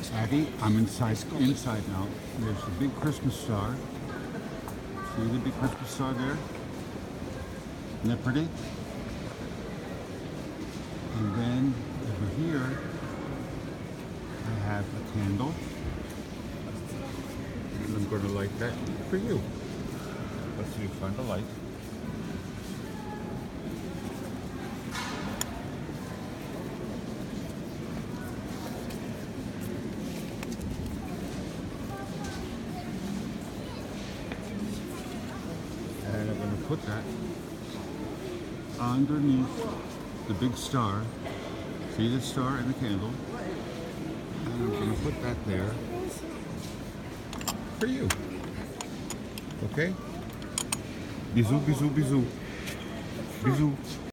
Abby, I'm inside now. There's the big Christmas star. See the big Christmas star there? Isn't that pretty? And then over here, I have a candle. And I'm going to light that for you. Let's see if I find the light. And I'm going to put that underneath the big star. See the star and the candle? And I'm going to put that there for you. Okay? Bisous, bisous, bisous. Bisous.